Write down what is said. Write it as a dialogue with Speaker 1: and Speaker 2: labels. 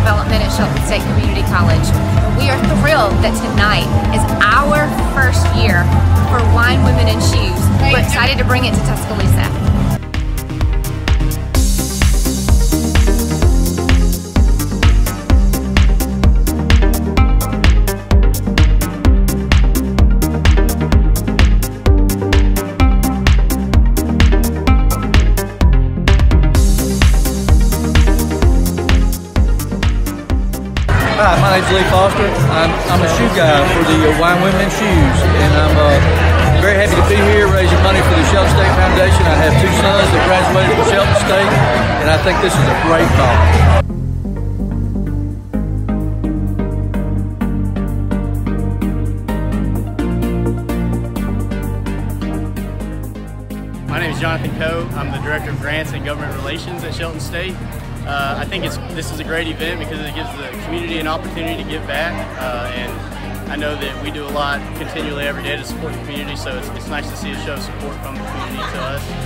Speaker 1: development at Shelton State Community College. We are thrilled that tonight is our first year for Wine, Women, and Shoes. We're excited to bring it to Tuscaloosa.
Speaker 2: Hi, my name's Lee Foster. I'm a shoe guy for the Wine, Women, and Shoes, and I'm very happy to be here raising money for the Shelton State Foundation. I have two sons that graduated from Shelton State, and I think this is a great
Speaker 3: cause. My name is Jonathan Coe. I'm the Director of Grants and Government Relations at Shelton State. I think this is a great event because it gives the community an opportunity to give back, and I know that we do a lot continually every day to support the community, so it's nice to see a show of support from the community to us.